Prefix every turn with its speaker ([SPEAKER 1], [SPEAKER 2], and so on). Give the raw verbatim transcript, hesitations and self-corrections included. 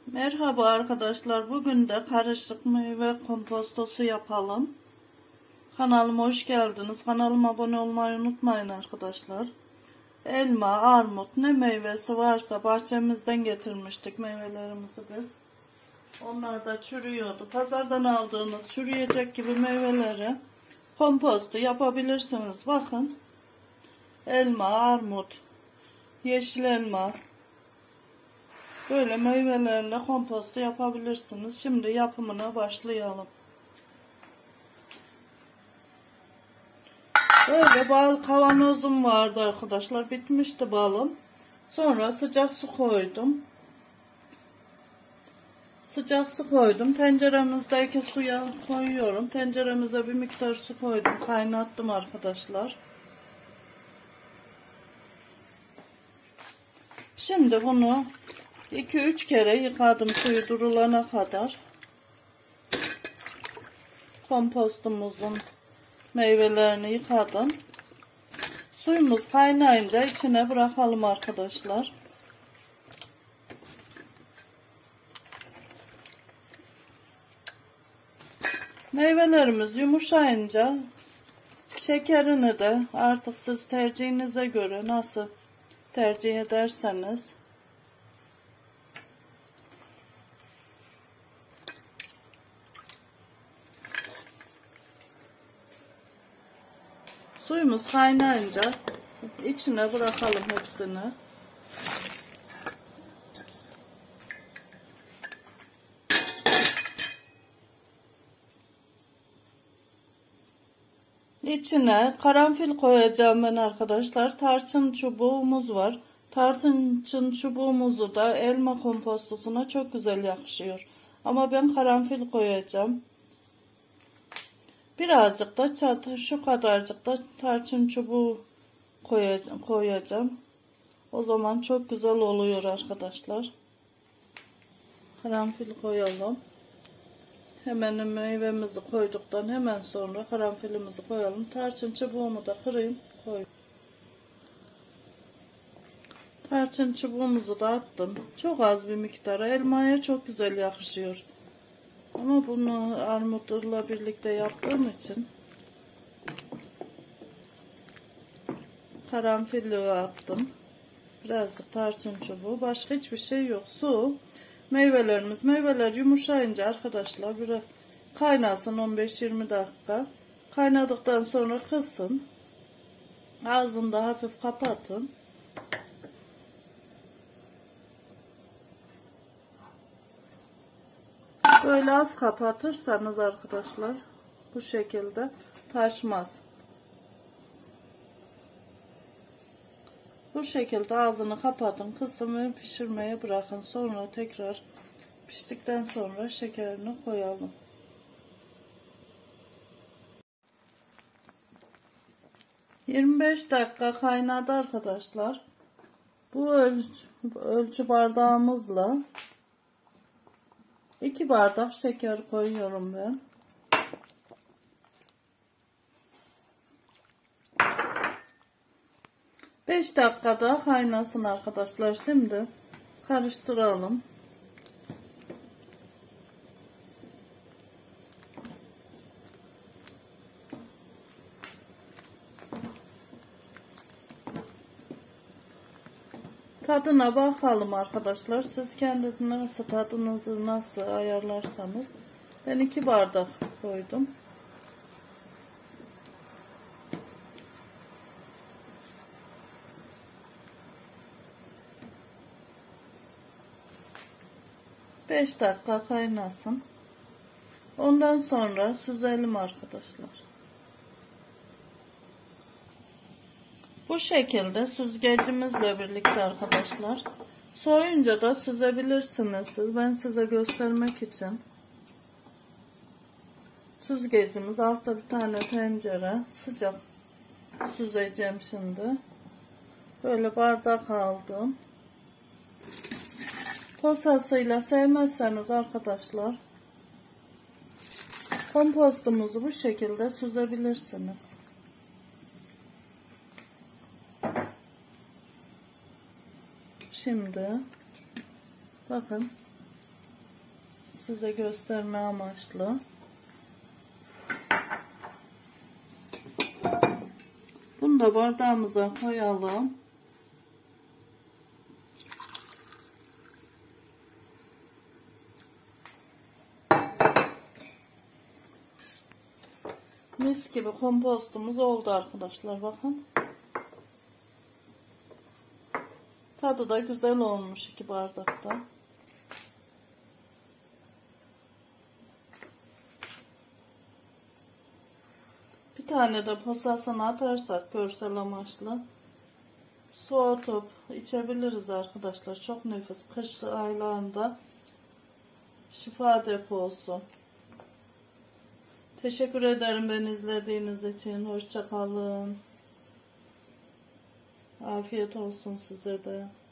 [SPEAKER 1] Merhaba arkadaşlar. Bugün de karışık meyve kompostosu yapalım. Kanalıma hoş geldiniz. Kanalıma abone olmayı unutmayın arkadaşlar. Elma, armut, ne meyvesi varsa bahçemizden getirmiştik meyvelerimizi biz. Onlar da çürüyordu. Pazardan aldığınız çürüyecek gibi meyveleri kompostu yapabilirsiniz. Bakın. Elma, armut, yeşil elma. Böyle meyvelerle kompostu yapabilirsiniz. Şimdi yapımına başlayalım. Böyle bal kavanozum vardı arkadaşlar. Bitmişti balım. Sonra sıcak su koydum. Sıcak su koydum. Tenceremizdeki suya koyuyorum. Tenceremize bir miktar su koydum. Kaynattım arkadaşlar. Şimdi bunu iki üç kere yıkadım suyu durulana kadar. Kompostumuzun meyvelerini yıkadım. Suyumuz kaynayınca içine bırakalım arkadaşlar. Meyvelerimiz yumuşayınca şekerini de artık siz tercihinize göre nasıl tercih ederseniz suyumuz kaynayınca içine bırakalım hepsini. İçine karanfil koyacağım ben arkadaşlar. Tarçın çubuğumuz var. Tarçın çubuğumuzu da elma kompostosuna çok güzel yakışıyor. Ama ben karanfil koyacağım. Birazcık da çatı, şu kadarcık da tarçın çubuğu koyacağım. O zaman çok güzel oluyor arkadaşlar. Karanfil koyalım. Hemen meyvemizi koyduktan hemen sonra karanfilimizi koyalım. Tarçın çubuğumu da kırayım. Koy. Tarçın çubuğumuzu da attım. Çok az bir miktara. Elmaya çok güzel yakışıyor. Ama bunu armutla birlikte yaptığım için karanfilli attım. Birazcık tarçın çubuğu. Başka hiçbir şey yok. Su. Meyvelerimiz. Meyveler yumuşayınca arkadaşlar biraz kaynasın on beş yirmi dakika. Kaynadıktan sonra kısın. Ağzını da hafif kapatın. Böyle az kapatırsanız arkadaşlar bu şekilde taşmaz. Bu şekilde ağzını kapatın, kısın ve pişirmeye bırakın. Sonra tekrar piştikten sonra şekerini koyalım. yirmi beş dakika kaynadı arkadaşlar. Bu ölçü, ölçü bardağımızla iki bardak şeker koyuyorum ben. beş dakikada kaynasın arkadaşlar. Şimdi karıştıralım. Tadına bakalım arkadaşlar. Siz kendi nasıl tadınızı nasıl ayarlarsanız. Ben iki bardak koydum. beş dakika kaynasın. Ondan sonra süzelim arkadaşlar. Bu şekilde süzgecimizle birlikte arkadaşlar. Soğuyunca da süzebilirsiniz siz. Ben size göstermek için. Süzgecimiz altta bir tane tencere. Sıcak süzeceğim şimdi. Böyle bardak aldım. Posasıyla sevmezseniz arkadaşlar kompostumuzu bu şekilde süzebilirsiniz. Şimdi bakın Size gösterme amaçlı. Bunu da bardağımıza koyalım. Mis gibi kompostumuz oldu arkadaşlar, bakın. Tadı da güzel olmuş iki bardakta. Bir tane de posasını atarsak görsel amaçlı soğutup içebiliriz arkadaşlar. Çok nefis. Kış aylarında şifa deposu. Teşekkür ederim beni izlediğiniz için. Hoşça kalın. Afiyet olsun size de.